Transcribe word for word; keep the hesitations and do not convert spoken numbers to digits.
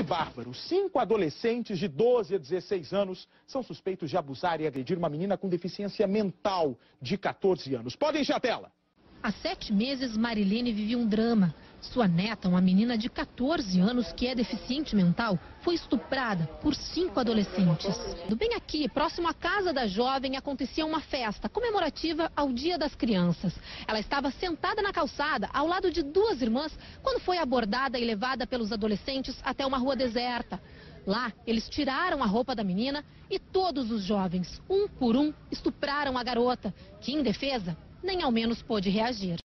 bárbaro. Cinco adolescentes de doze a dezesseis anos são suspeitos de abusar e agredir uma menina com deficiência mental de quatorze anos. Podem encher a tela. Há sete meses, Marilene vivia um drama. Sua neta, uma menina de quatorze anos que é deficiente mental, foi estuprada por cinco adolescentes. Bem aqui, próximo à casa da jovem, acontecia uma festa comemorativa ao Dia das Crianças. Ela estava sentada na calçada, ao lado de duas irmãs, quando foi abordada e levada pelos adolescentes até uma rua deserta. Lá, eles tiraram a roupa da menina e todos os jovens, um por um, estupraram a garota, que, em defesa, nem ao menos pôde reagir.